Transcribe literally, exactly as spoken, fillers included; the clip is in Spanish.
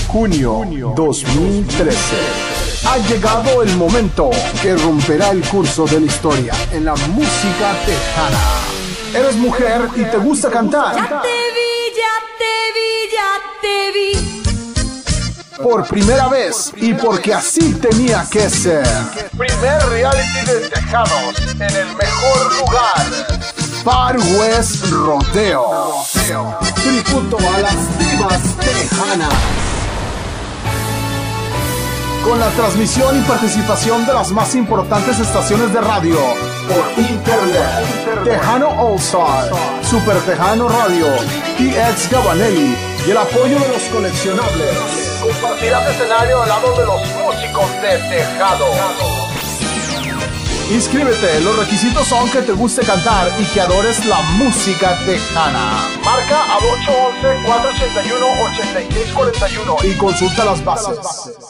junio dos mil trece. Ha llegado el momento que romperá el curso de la historia en la música tejana. Eres mujer y te gusta cantar. Ya te vi, ya te vi, ya te vi. Por primera vez y porque así tenía que ser. Primer reality de tejanos en el mejor lugar. Far West Rodeo. Tributo a las divas tejanas. Con la transmisión y participación de las más importantes estaciones de radio por internet. Tejano All Star, Super Tejano Radio, T X Gabanelli y el apoyo de los coleccionables. Compartirás escenario al lado de los músicos de Tejado. Inscríbete, los requisitos son que te guste cantar y que adores la música tejana. Marca al ocho once, cuatro ochenta y uno, ochenta y seis cuarenta y uno y consulta las bases.